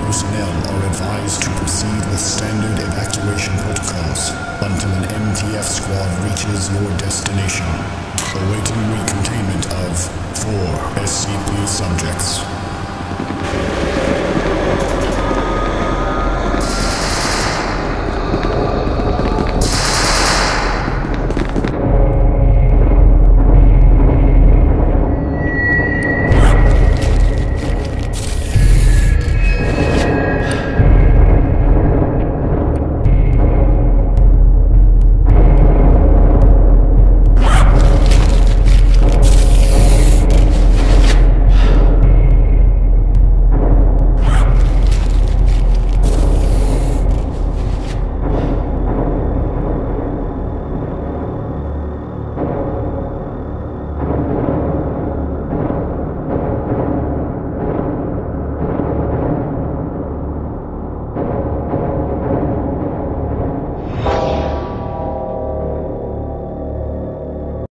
personnel are advised to proceed with standard evacuation protocols until an MTF squad reaches your destination. Awaiting recontainment of 4 SCP subjects.